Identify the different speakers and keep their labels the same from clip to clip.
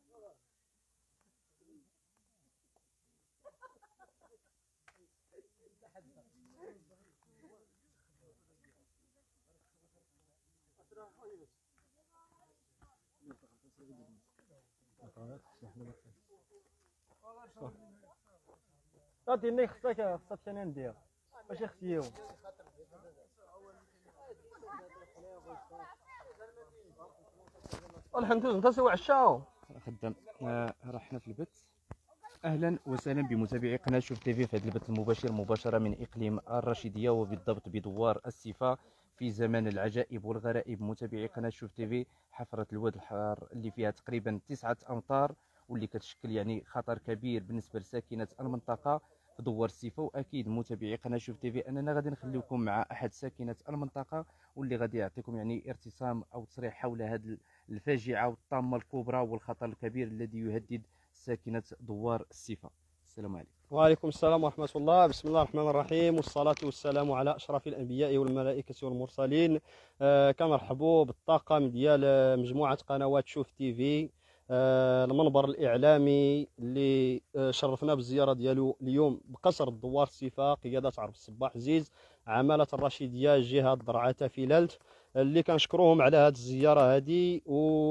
Speaker 1: عطيني خصك ثاني ندير ماشي خصيو. الحمد لله. انت سوى عشاو
Speaker 2: خدام. راه حنا في البث. اهلا وسهلا بمتابعي قناه شوف تيفي في هذا البث المباشر مباشره من اقليم الرشيديه وبالضبط بدوار السيفا في زمن العجائب والغرائب. متابعي قناه شوف تيفي، حفره الواد الحار اللي فيها تقريبا 9 امتار واللي كتشكل يعني خطر كبير بالنسبه لساكنه المنطقه في دوار السيفا. واكيد متابعي قناه شوف تيفي اننا غادي نخليكم مع احد ساكنه المنطقه واللي غادي يعطيكم يعني ارتسام او تصريح حول هذه الفاجعه والطامه الكبرى والخطر الكبير الذي يهدد ساكنه دوار السيفا. السلام عليكم.
Speaker 1: وعليكم السلام ورحمة الله. بسم الله الرحمن الرحيم، والصلاة والسلام على أشرف الأنبياء والملائكة والمرسلين. كنرحبوا بالطاقم ديال مجموعة قنوات شوف تيفي، المنبر الإعلامي اللي شرفنا بالزيارة ديالو اليوم بقصر الدوار السيفا قيادة عرب الصباح عزيز عمالة الرشيدية جهة درعا فيلالت، اللي كنشكروهم على هذه الزيارة هذه.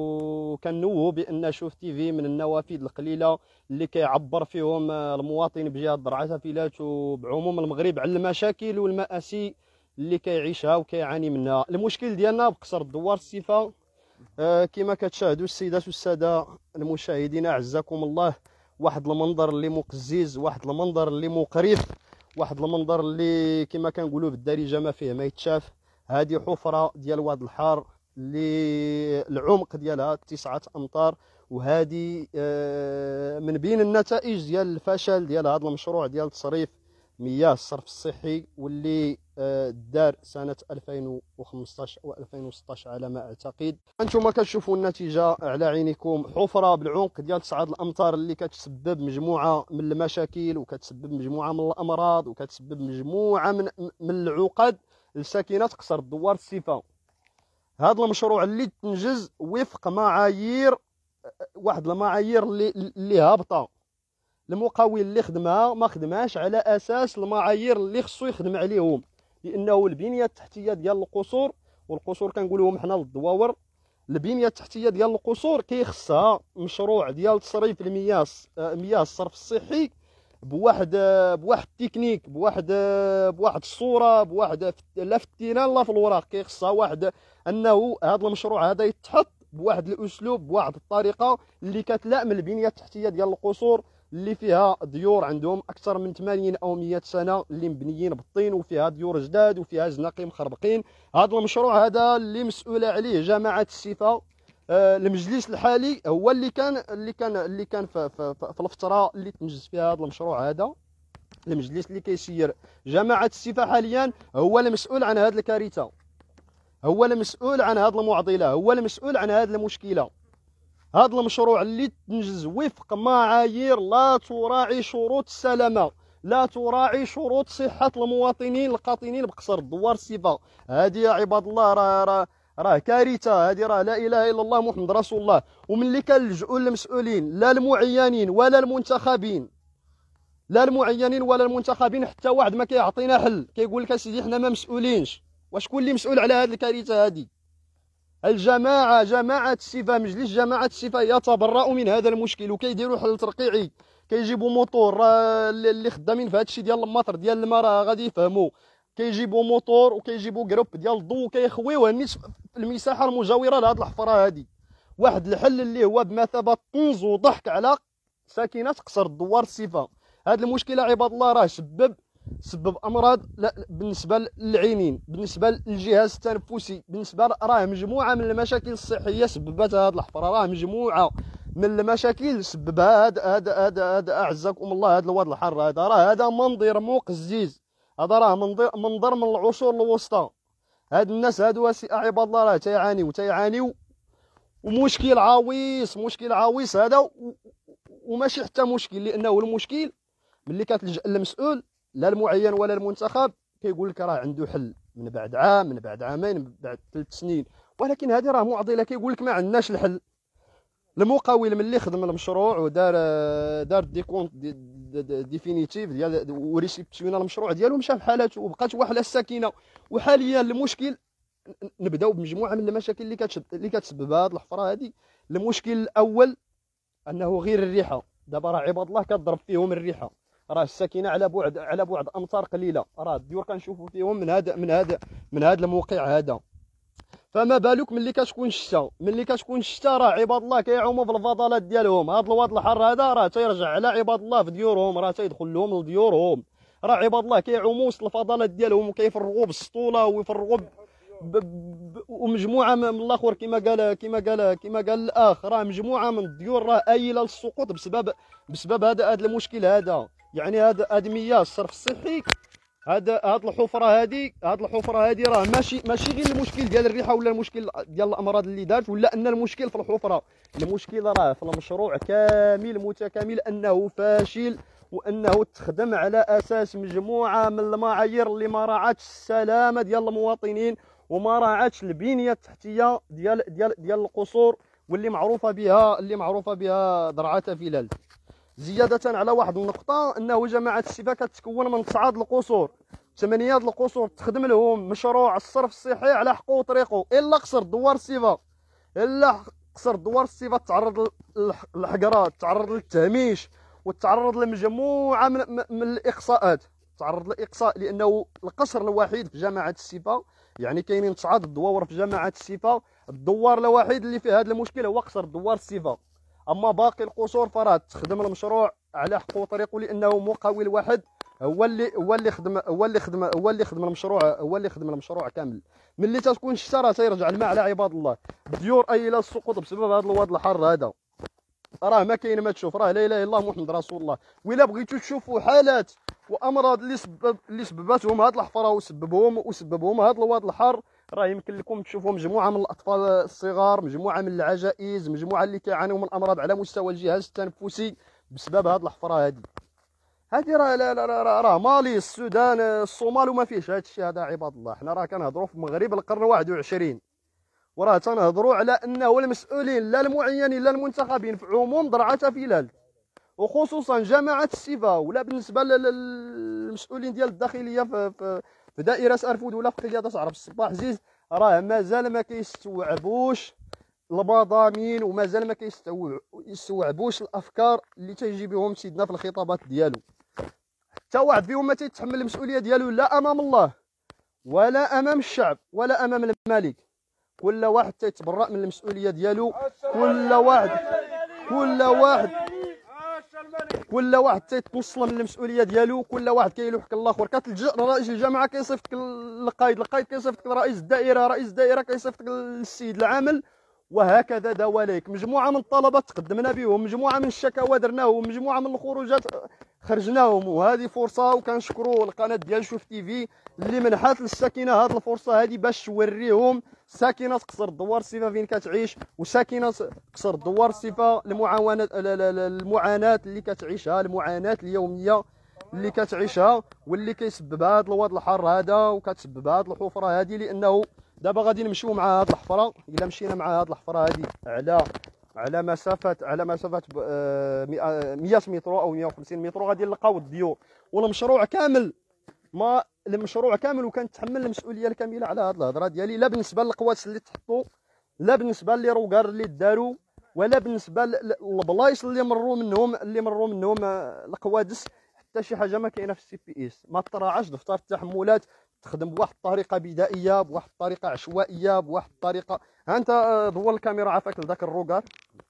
Speaker 1: وكنوهوا بأن شوف تيفي من النوافذ القليلة اللي كيعبر فيهم المواطن بجهة درعا فيلالت وبعموم المغرب على المشاكل والمآسي اللي كيعيشها وكيعاني منها. المشكل ديالنا بقصر الدوار السيفا كما كتشاهدوا السيدات والساده المشاهدين اعزكم الله، واحد المنظر اللي مقزز، واحد المنظر اللي مقرف، واحد المنظر اللي كما كنقولوا بالدارجه ما فيه ما يتشاف. هذه حفره ديال واد الحار اللي العمق ديالها 9 امتار، وهذه من بين النتائج ديال الفشل ديال هذا المشروع ديال تصريف مياه الصرف الصحي واللي دار سنة 2015 أو 2016 على ما أعتقد. أنتم كتشوفوا النتيجة على عينيكم، حفرة بالعمق ديال 9 الأمتار اللي كتسبب مجموعة من المشاكل وكتسبب مجموعة من الأمراض وكتسبب مجموعة من العقد لساكنة قصر الدوار السيفا. هذا المشروع اللي تنجز وفق معايير، واحد المعايير اللي هابطة. المقاول اللي خدمها ما خدمهاش على اساس المعايير اللي خصو يخدم عليهم، لانه البنيه التحتيه ديال القصور، والقصور كنقولوهم حنا للدواور، البنيه التحتيه ديال القصور كيخصها مشروع ديال تصريف المياه، مياه الصرف الصحي بواحد التكنيك، بواحد الصوره، بواحد لا في التينان لا في الوراق. كيخصها واحد انه هذا المشروع هذا يتحط بواحد الاسلوب، بواحد الطريقه اللي كتلائم البنيه التحتيه ديال القصور اللي فيها ديور عندهم اكثر من 80 او 100 سنه، اللي مبنيين بالطين وفيها ديور جداد وفيها زناقي مخربقين. هذا المشروع هذا اللي مسؤوله عليه جماعه السيفا، المجلس الحالي هو اللي كان في الفتره اللي تنجز فيها هذا المشروع هذا. المجلس اللي كيسير جماعه السيفا حاليا هو المسؤول عن هذه الكارثه، هو المسؤول عن هذه المعضله، هو المسؤول عن هذه المشكله. هذا المشروع اللي تنجز وفق معايير لا تراعي شروط السلامه، لا تراعي شروط صحه المواطنين القاطنين بقصر الدوار السيفا. هذه يا عباد الله راه كارثه، هذه راه لا اله الا الله محمد رسول الله. ومن اللي كنلجؤوا للمسؤولين، لا المعينين ولا المنتخبين، لا المعينين ولا المنتخبين، حتى واحد ما كيعطينا حل. كيقول لك اسيدي حنا ما مسؤولينش. وشكون اللي مسؤول على هذه الكارثه هذه؟ جماعة السيفا، مجلس جماعة السيفا يتبرأ من هذا المشكل وكيديروا حل ترقيعي. كيجيبوا موتور، اللي خدامين في هذا الشيء ديال المطر ديال الماء راه غادي يفهموا. كيجيبوا موتور وكيجيبوا جروب ديال الضو وكيخويوه الناس في المساحه المجاوره لهذه الحفره هذه. واحد الحل اللي هو بمثابه طنز وضحك على ساكنه قصر الدوار السيفا. هذه المشكله عباد الله راه سبب امراض بالنسبه للعينين، بالنسبه للجهاز التنفسي، بالنسبه راه مجموعه من المشاكل الصحيه سببتها هذه الحفره، راه مجموعه من المشاكل سببها هذا اعزكم الله. هذا الواد الحر هذا منظر مقزز، هذا راه منظر من العصور الوسطى. هاد الناس هادو عباد الله راه تيعانيو ومشكل عويص هذا. وماشي حتى مشكل، لانه المشكل ملي كتلجأ للمسؤول لا المعين ولا المنتخب كيقول لك راه عنده حل من بعد عام، من بعد عامين، من بعد 3 سنين. ولكن هذه راه معضله. كيقول لك ما عندناش الحل. المقاول ملي خدم المشروع ودار دار ديكونت ديفينيتيف ديال وريسيبسيون المشروع ديالو، مشى بحالته وبقات واحده السكينه. وحاليا المشكل نبداو بمجموعه من المشاكل اللي كتسبب هذه الحفره هذه. المشكل الاول انه غير الريحه. دابا راه عباد الله كتضرب فيهم الريحه، راه الساكنه على بعد امتار قليله، راه الديور كنشوفوا فيهم من هذا الموقع هذا. فما بالك ملي كتكون الشتا راه عباد الله كيعوموا في الفضلات ديالهم. هذا الواد الحر هذا راه تيرجع على عباد الله في ديورهم، راه تيدخل لهم لديورهم. راه عباد الله كيعوموا وسط الفضلات ديالهم وكيفرغوا بالسطوله ويفرغوا ومجموعه من الاخر كما قال الاخ، راه مجموعه من الديور راه آيله للسقوط بسبب هذا المشكل هذا. يعني هذا مياه الصرف الصحي، هاد الحفره هذه راه ماشي غير المشكل ديال الريحه ولا المشكل ديال الامراض اللي دارت، ولا ان المشكل في الحفره. المشكل راه في المشروع كامل متكامل، انه فاشل، وانه تخدم على اساس مجموعه من المعايير اللي ما راعاتش السلامه ديال المواطنين، وما راعاتش البنيه التحتيه ديال القصور، واللي معروفه بها درعه فلال. زيادة على واحد النقطة، أنه جماعة السيفا كتكون من 9 القصور، 8 القصور تخدم لهم مشروع الصرف الصحي على حقه وطريقه، إلا قصر دوار السيفا تعرض للحقرات، تعرض للتهميش، وتعرض لمجموعة من الإقصاءات. تعرض للإقصاء لأنه القصر الوحيد في جماعة السيفا، يعني كاينين 9 الدوار في جماعة السيفا، الدوار الوحيد اللي فيه هذا المشكل هو قصر دوار السيفا. اما باقي القصور فراه تخدم المشروع على حقه وطريقه، لانه مقاول واحد هو اللي خدم المشروع كامل. ملي تكون الشتا راه تيرجع الماء على عباد الله، الديور ايله السقوط بسبب هذا الواد الحر هذا. راه ما كاين ما تشوف، راه لا اله الا الله محمد رسول الله. وإلا بغيتو تشوفوا حالات وامراض اللي سببتهم هاد الحفره وسببهم هاد الواد الحر، راه يمكن لكم تشوفوا مجموعه من الاطفال الصغار، مجموعه من العجائز، مجموعه اللي كيعانوا من امراض على مستوى الجهاز التنفسي بسبب هاد الحفره هذه راه مالي، السودان، الصومال، وما فيهش هذا الشيء هذا. عباد الله حنا راه كنهضروا في المغرب القرن 21، وراه تنهضروا على انه المسؤولين لا المعينين لا المنتخبين في عموم درعه فلال، وخصوصا جماعه السيفا، ولا بالنسبه للمسؤولين ديال الداخليه في دائره ارفود ولا في قياده عرب الصباح عزيز، راه مازال ما كيستوعبوش المضامين، ومازال ما كيستوعبوش الافكار اللي تيجي بهم سيدنا في الخطابات ديالو. حتى واحد فيهم ما تيتحمل المسؤوليه ديالو لا امام الله ولا امام الشعب ولا امام الملك. كل واحد تيتبرأ من المسؤوليه ديالو، كل واحد تيتنصل من المسؤوليه ديالو، كل واحد كيلوحك الاخر. كتلجا رئيس الجامعه كيصيفطك للقائد، القائد كيصيفطك لرئيس الدائره، رئيس الدائره كيصيفطك للسيد العامل، وهكذا دواليك. مجموعه من الطلبات تقدمنا بهم، مجموعه من الشكاوى درناهم، مجموعه من الخروجات خرجناهم. وهذه فرصه، وكنشكروا القناه ديال شوف تيفي اللي منحات للساكنه هذه الفرصه هذه باش توريهم ساكنه قصر الدوار الصفا فين كتعيش، وساكنه قصر الدوار الصفا المعاناه اللي كتعيشها، المعاناه اليوميه اللي كتعيشها، واللي كيسبب هذا الواد الحار هذا وكتسبب هذه الحفره هذه. لانه دابا غادي نمشيو مع هذه الحفره، الا مشينا مع هذه الحفره هذه على مسافه 100 متر او 150 متر غادي نلقاو الديور والمشروع كامل. وكنتحمل المسؤوليه الكامله على هذه الهضره ديالي، لا بالنسبه للقواس اللي تحطوا، لا بالنسبه لي روكار اللي داروا، ولا بالنسبه للبلايص اللي مروا منهم القوادس. حتى شي حاجه ما كاينه في السي بي اس، ما تراعاش دفتر التحملات، تخدم بواحد الطريقه بدائيه، بواحد الطريقه عشوائيه، بواحد الطريقه. ها انت دور الكاميرا عافاك لذاك الروكار،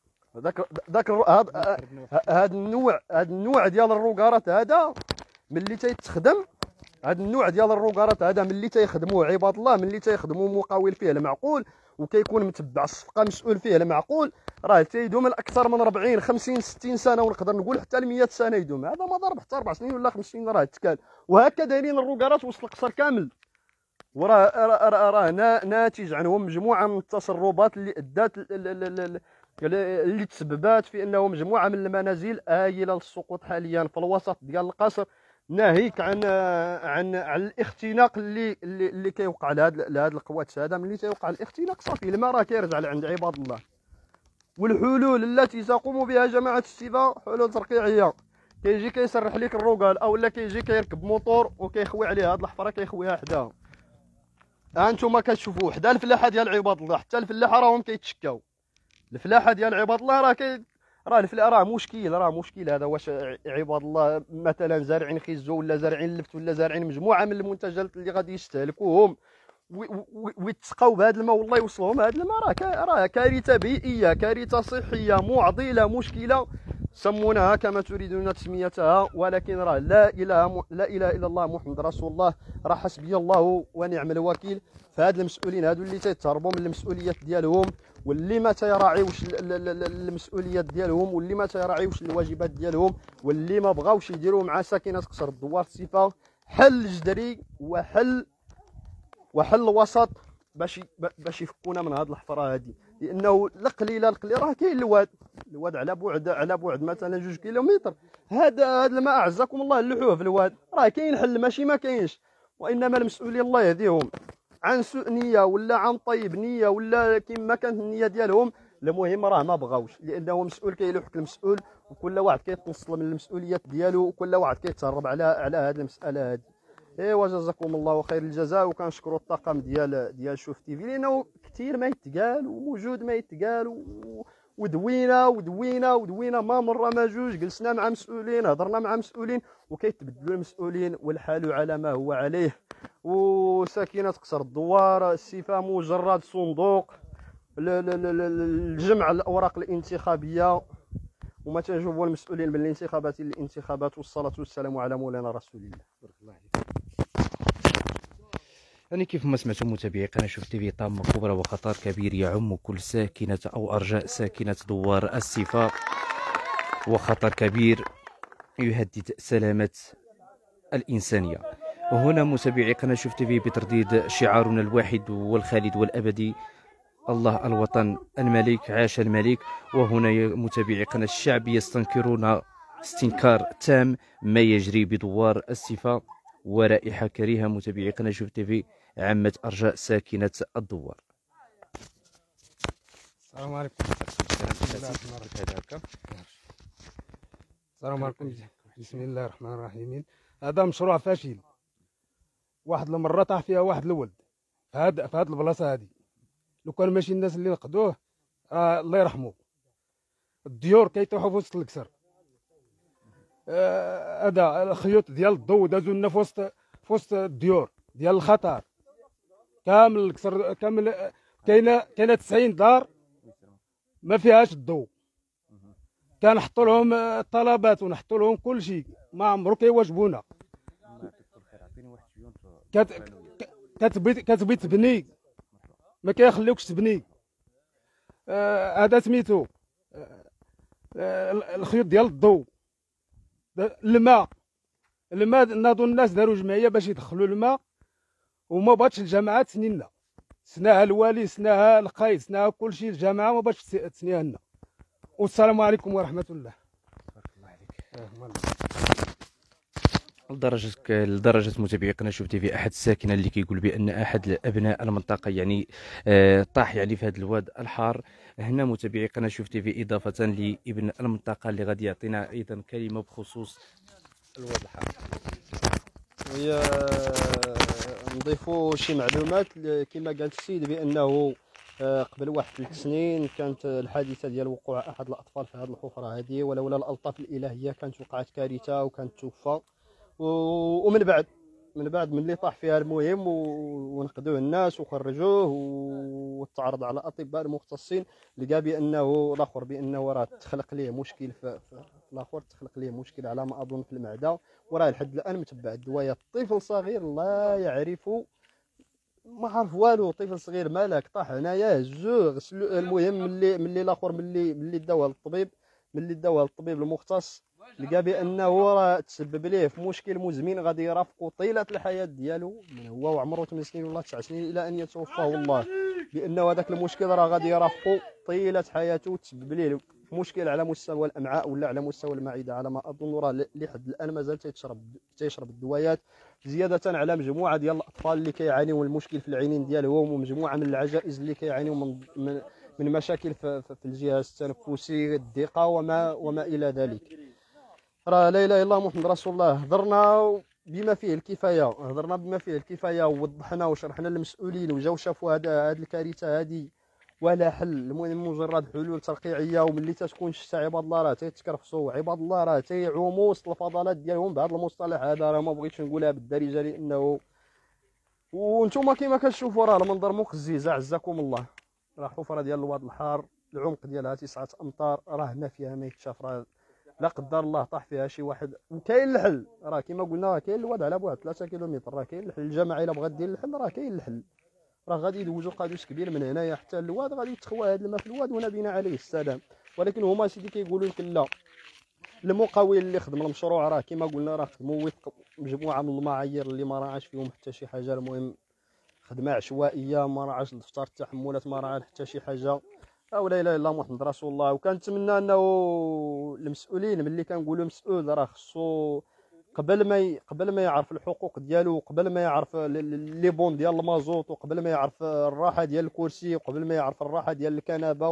Speaker 1: هذا النوع ديال الروكارات هذا ملي تيتخدم، هذا النوع ديال الروكارات هذا ملي تيخدموه عباد الله، ملي تيخدموا مقاول فيه المعقول وكيكون متبع الصفقه مسؤول فيه المعقول، راه تيدوم الاكثر من 40 50 60 سنه، ونقدر نقول حتى ل 100 سنه يدوم. هذا ما ضرب حتى 4 سنين ولا 5 سنين راه تكال. وهكا دايرين الروكارات وسط القصر كامل، وراه ناتج عنهم مجموعه من التسربات اللي ادات اللي تسببات في انه مجموعه من المنازل آيله للسقوط حاليا في الوسط ديال القصر، ناهيك عن الاختناق اللي كيوقع لهاد القوات هذا. ملي تيوقع الاختناق صافي الماء راه كيرجع لعند عباد الله. والحلول التي تقوم بها جماعه الشفا حلول ترقيعيه. كيجي كيسرح لك الروقال، او لا كيجي كيركب موطور وكيخوي عليها هاد الحفره كيخويها حداها. ها انتم كتشوفوا حدا الفلاحه ديال عباد الله، حتى الفلاحه راهم كيتشكاو. الفلاحه ديال عباد الله راه مشكل هذا. واش عباد الله مثلا زارعين خيزو ولا زارعين اللفت ولا زارعين مجموعه من المنتجات اللي غادي يستهلكوهم ويتسقاو بهذا الماء والله يوصلهم هذا الماء، راه كارثه بيئيه، كارثه صحيه، معضله، مشكله سموناها كما تريدون تسميتها، ولكن راه لا اله الا الله محمد رسول الله، راه حسبي الله ونعم الوكيل. فهاد المسؤولين هادو اللي تيتهربوا من المسؤوليات ديالهم، واللي ما تيراعيوش المسؤوليات ديالهم، واللي ما تيراعيوش الواجبات ديالهم، واللي ما بغاوش يديروا مع ساكنه قصر الدوار الصفا حل جذري وحل وسط باش يفكونا من هذه الحفره هذه. لانه القليله راه كاين الواد على بعد مثلا 2 كيلومتر. هذا الماء اعزكم الله نلوحوه في الواد، راه كاين حل ماشي ما كاينش. وانما المسؤولين الله يهديهم عن سوء نيه ولا عن طيب نيه ولا كما كانت النيه ديالهم، المهم راه ما بغاوش، لانه مسؤول كيلوحك المسؤول، وكل واحد كيتنصل من المسؤوليات ديالو، وكل واحد كيتهرب على هذه المساله هذه. ايوا جزاكم الله خير الجزاء، وكنشكروا الطاقم ديال شوف تيفي، لانه كثير ما يتقال وموجود ما يتقال ودوينا ما مره ما جوج، جلسنا مع مسؤولين، هضرنا مع مسؤولين، وكيتبدلوا المسؤولين والحال على ما هو عليه. وساكنه قصر الدوار الصفا مجرد صندوق لجمع الاوراق الانتخابيه، وما تنجوبوا المسؤولين بالانتخابات الانتخابات. والصلاه والسلام على مولانا رسول الله. بارك الله عليك.
Speaker 2: يعني كيف ما سمعتم متابعي قناة شوف تيفي، طامة كبرى وخطر كبير يعم كل ساكنة أو أرجاء ساكنة دوار الصفا، وخطر كبير يهدد سلامة الإنسانية. وهنا متابعي قناة شوف تيفي بترديد شعارنا الواحد والخالد والأبدي: الله الوطن الملك، عاش الملك. وهنا متابعي قناة الشعب يستنكرون استنكار تام ما يجري بدوار الصفا، ورائحة كريهة متابعي قناة شوف تيفي عمت أرجاء ساكنة الدوار.
Speaker 3: السلام عليكم. السلام عليكم. بسم الله الرحمن الرحيم. هذا مشروع فاشل، واحد المرة طاح فيها واحد الولد في هاد البلاصة هذه. لو كان ماشي الناس اللي نقدوه الله يرحمه، الديور كيطيحوا في وسط الكسر. هذا الخيوط ديال الضو دازو لنا في وسط الديور ديال الخطر كامل. الكسر كامل كاينه 90 دار ما فيهاش الضو. كنحطوا لهم الطلبات ونحطوا لهم كل شيء، ما عمرو كيواجبونا. كتبغي تبني ما كيخليوكش تبني. هذا سميتو الخيوط ديال الضو. الماء ناضوا الناس داروا جمعيه باش يدخلوا الماء، وما بغاتش الجماعه تسني لنا. سناها الوالي، سناها القايد، سناها كل شيء، الجماعه ما بغاتش تسنيها لنا. والسلام عليكم ورحمه الله.
Speaker 2: بارك الله عليك. لدرجة متابعي قناة شوف تيفي أحد الساكنة اللي كيقول بأن أحد أبناء المنطقة يعني طاح يعني في هذا الواد الحار. هنا متابعي قناة شوف تيفي إضافة لابن المنطقة اللي غادي يعطينا أيضا كلمة بخصوص الواد الحار.
Speaker 1: هي نضيفوا شي معلومات كما قال السيد بأنه قبل 3 سنين كانت الحادثة ديال وقوع أحد الأطفال في هذه الحفرة هذه، ولولا الألطاف الإلهية كانت وقعت كارثة وكانت توفى. ومن بعد من اللي طاح فيها المهم ونقدوه الناس وخرجوه وتعرض على الاطباء المختصين، لقى بانه الاخر بانه راه تخلق ليه مشكل في الاخر، تخلق ليه مشكل على ما اظن في المعده، وراه لحد الان متبع الدوايات. طفل صغير لا يعرف، ما عرف والو، طفل صغير مالك طاح هنايا هزوه غسلوه. المهم ملي الاخر ملي داوه الطبيب المختص، لقى بانه راه تسبب ليه في مشكل مزمن غادي يرافقه طيله الحياه ديالو، من هو وعمره 8 سنين ولا 9 سنين الى ان يتوفاه الله، بانه هذاك المشكل راه غادي يرافقه طيله حياته، وتسبب ليه مشكل على مستوى الامعاء ولا على مستوى المعده على ما اظن. راه لحد الان مازال تيشرب الدويات، زياده على مجموعه ديال الاطفال اللي كيعانيوا من المشكل في العينين ديالهم، ومجموعه من العجائز اللي كيعانيوا من من مشاكل في الجهاز التنفسي، الضيقه وما الى ذلك. راه لا اله الا الله محمد رسول الله. هضرنا بما فيه الكفايه ووضحنا وشرحنا للمسؤولين وجاو شافوا هذه الكارثه هذه ولا حل. المهم مجرد حلول ترقيعيه، وملي تتكون الشتا عباد الله راه تيتكرفصوا، عباد الله راه تيعوموا وسط الفضلات ديالهم بهذا المصطلح هذا. راه ما بغيتش نقولها بالدارجه لانه وانتم كما كتشوفوا راه المنظر مقزز عزكم الله. راه حفره ديال الواد الحار العمق ديالها 9 امتار، راه ما فيها ما يتشاف. راه لا قدر الله طاح فيها شي واحد وكاين الحل. راه كما قلنا راه كاين الواد على بعد 3 كيلومتر، راه كاين الحل. الجماعه الا بغات دير الحل راه كاين الحل. راه غادي يدوزوا قادوس كبير من هنايا حتى الواد، غادي يتخوى هذا الماء في الواد ونبينا عليه السلام. ولكن هما سيدي كيقولوا لك لا. المقاول اللي خدم المشروع راه كما قلنا راه خدموا وفق مجموعه من المعايير اللي ما راعاش فيهم حتى شي حاجه. المهم خدمه عشوائيه، ما راعاش دفتر التحملات، ما راعى حتى شي حاجه. او لا اله الا الله محمد رسول الله. وكنتمنى انه المسؤولين، ملي كنقولوا مسؤول راه خصو قبل ما يعرف الحقوق ديالو، قبل ما يعرف لي بون ديال المازوط، وقبل ما يعرف الراحه ديال الكرسي، وقبل ما يعرف الراحه ديال الكنبه،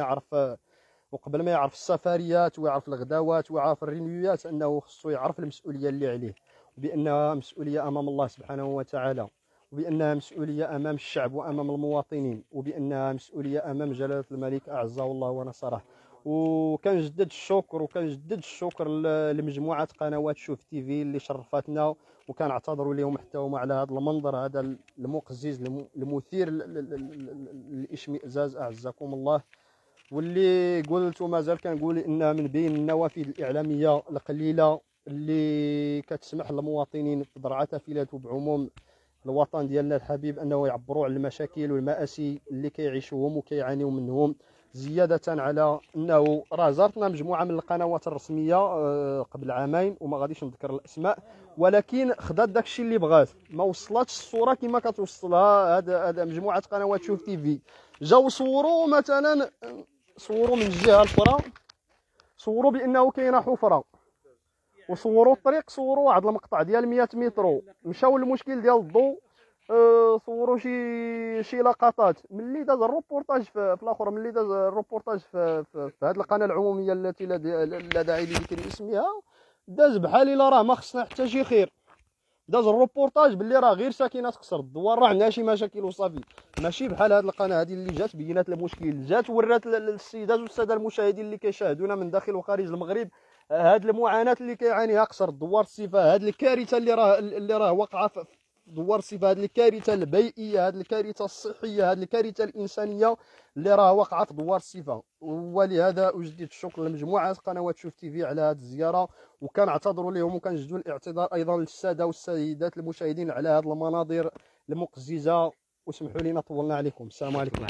Speaker 1: وقبل ما يعرف السفريات ويعرف الغداوات ويعرف الرينيوات، انه خصو يعرف المسؤوليه اللي عليه، وبانها مسؤوليه امام الله سبحانه وتعالى، وبانها مسؤوليه امام الشعب وامام المواطنين، وبانها مسؤوليه امام جلاله الملك اعزه الله ونصره. وكنجدد الشكر لمجموعه قنوات شوف تي في اللي شرفتنا، وكنعتذروا لهم حتى هما على هذا المنظر هذا المقزز المثير للاشمئزاز اعزكم الله. واللي قلت ومازال كنقول انها من بين النوافذ الاعلاميه القليله اللي كتسمح للمواطنين بضرعه تفيلات وبعموم الوطن ديالنا الحبيب انه يعبروا على المشاكل والمآسي اللي كيعيشوهم وكيعانيوا منهم. زياده على انه راه زارتنا مجموعه من القنوات الرسميه قبل عامين وما غاديش نذكر الاسماء، ولكن خدات داكشي اللي بغات، ما وصلتش الصوره كما كتوصلها هذا مجموعه قنوات شوف تي في. جاو صوروا مثلا، صوروا من الجهه الاخرى، صوروا بانه كاينه حفره، وصوروا الطريق، صوروا واحد المقطع ديال 100 متر، مشاو للمشكل ديال الضوء، صوروا شي لقطات. ملي داز الروبورتاج في الاخر، ملي داز الروبورتاج في هذه القناه العموميه التي لا داعي لذكر اسمها، داز بحال الا راه ما خصنا حتى شي خير. داز الروبورتاج باللي راه غير ساكنه تقصر الدوار، راه عندها شي مشاكل وصافي. ماشي بحال هذه القناه هذه اللي جات بينات المشكل، جات ورات للسيدات والساده المشاهدين اللي كيشاهدونا من داخل وخارج المغرب هذه المعاناه اللي كيعانيها قصر دوار الصفه، هذه الكارثه اللي راه واقعه في دوار الصفه، هذه الكارثه البيئيه، هذه الكارثه الصحيه، هذه الكارثه الانسانيه اللي راه واقعه في دوار الصفه. ولهذا اجدد الشكر لمجموعه قنوات شوف تي في على هذه الزياره، وكنعتذروا لهم وكنجدوا الاعتذار ايضا للساده والسيدات المشاهدين على هذه المناظر المقززه. واسمحوا لنا طولنا عليكم. السلام عليكم.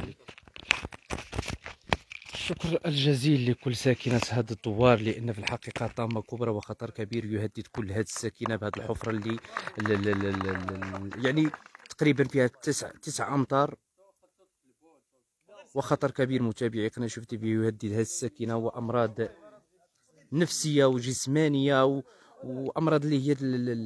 Speaker 2: الشكر الجزيل لكل ساكنة هذا الدوار، لأن في الحقيقة طامة كبرى وخطر كبير يهدد كل هذه الساكنة بهذه الحفرة اللي يعني تقريبا فيها 9 أمتار، وخطر كبير. متابعي قناة شوف تي في يهدد هذه الساكنة وأمراض نفسية وجسمانية وأمراض اللي هي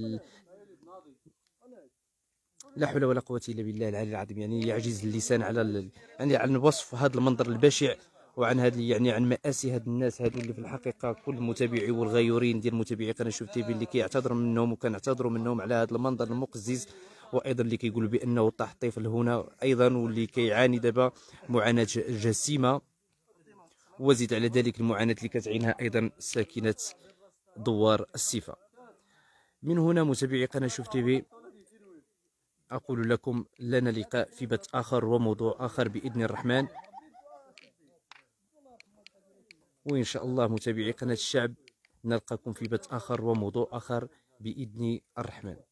Speaker 2: لا حول ولا قوة إلا بالله العلي العظيم. يعني يعجز اللسان على يعني عن وصف هذا المنظر البشع، وعن هذه يعني عن مآسي هاد الناس هادو اللي في الحقيقة كل المتابعي والغيورين ديال متابعي قناة شوف تي في اللي كيعتذروا منهم وكنعتذروا منهم على هذا المنظر المقزز، وايضا اللي كيقولوا بانه طاح طفل هنا ايضا، واللي كيعاني دابا معاناة جسيمة، وزيد على ذلك المعاناة اللي كتعينها ايضا ساكنة دوار الصفة. من هنا متابعي قناة شوف تي في أقول لكم لنا لقاء في بث آخر وموضوع آخر بإذن الرحمن، وإن شاء الله متابعي قناة الشعب نلقاكم في بث آخر وموضوع آخر بإذن الرحمن.